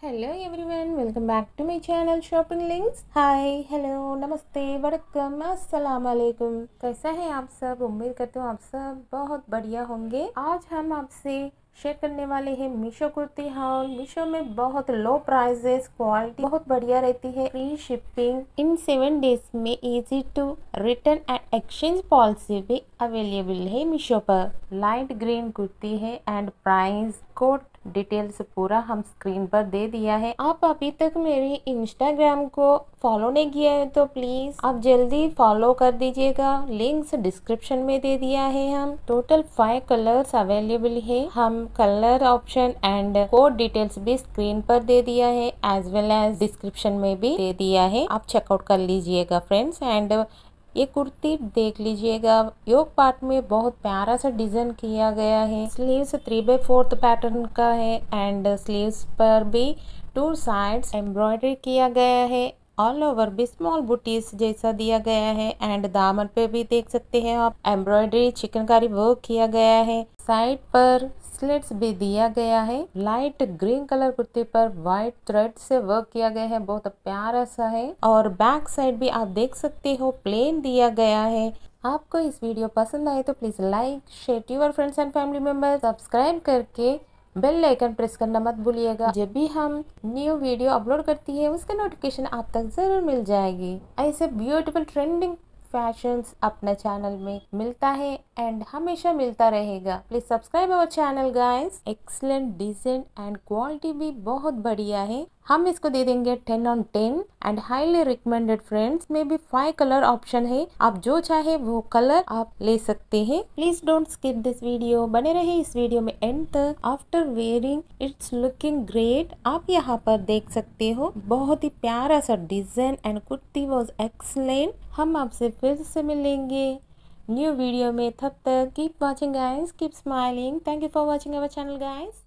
Hello everyone, welcome back to my channel shopping links. Hi, hello, नमस्ते, वड़क्कम, अस्सलाम वालेकुम। कैसा है आप सब? उम्मीद करती हूँ आप सब बहुत बढ़िया होंगे। आज हम आपसे शेयर करने वाले हैं मीशो कुर्ती हाउल। मीशो में बहुत लो प्राइसेस, क्वालिटी बहुत बढ़िया रहती है, फ्री शिपिंग इन 7 डेज में, easy to return and exchange policy भी अवेलेबल है मीशो पर। लाइट ग्रीन कुर्ती है एंड प्राइस कोड डिटेल्स पूरा हम स्क्रीन पर दे दिया है। आप अभी तक मेरे इंस्टाग्राम को फॉलो नहीं किया है तो प्लीज आप जल्दी फॉलो कर दीजिएगा। लिंक्स डिस्क्रिप्शन में दे दिया है। हम टोटल 5 कलर्स अवेलेबल है। हम colour option and code details भी स्क्रीन पर दे दिया है, एज वेल एज डिस्क्रिप्शन में भी दे दिया है। आप चेकआउट कर लीजिएगा फ्रेंड्स। एंड ये कुर्ती देख लीजिएगा, योक पार्ट में बहुत प्यारा सा डिजाइन किया गया है। स्लीव्स 3/4 पैटर्न का है एंड स्लीव्स पर भी 2 साइड्स एम्ब्रॉयडरी किया गया है। ऑल ओवर भी स्मॉल बुटीज जैसा दिया गया है एंड दामन पे भी देख सकते हैं आप एम्ब्रॉयडरी चिकनकारी वर्क किया गया है। साइड पर स्लिट्स भी दिया गया है। लाइट ग्रीन कलर कुर्ते पर व्हाइट थ्रेड से वर्क किया गया है, बहुत प्यारा सा है। और बैक साइड भी आप देख सकते हो प्लेन दिया गया है। आपको इस वीडियो पसंद आए तो please like, share to your friends and family members. Subscribe करके बेल आइकन प्रेस करना मत भूलिएगा। जब भी हम न्यू वीडियो अपलोड करती है उसका नोटिफिकेशन आप तक जरूर मिल जाएगी। ऐसे ब्यूटीफुल ट्रेंडिंग फैशंस अपने चैनल में मिलता है एंड हमेशा मिलता रहेगा। Please subscribe our channel guys. Excellent design and quality भी बहुत बढ़िया है। हम इसको दे देंगे 10 on 10 and highly recommended friends. में भी 5 कलर ऑप्शन है, आप जो चाहे वो कलर आप ले सकते हैं। Please don't skip this video, बने रहे इस वीडियो में एंड तक। After wearing it's looking great. आप यहाँ पर देख सकते हो बहुत ही प्यारा सा design and kurti was excellent. हम आपसे फिर से मिलेंगे न्यू वीडियो में, तब तक keep watching guys, keep smiling. Thank you for watching our channel guys.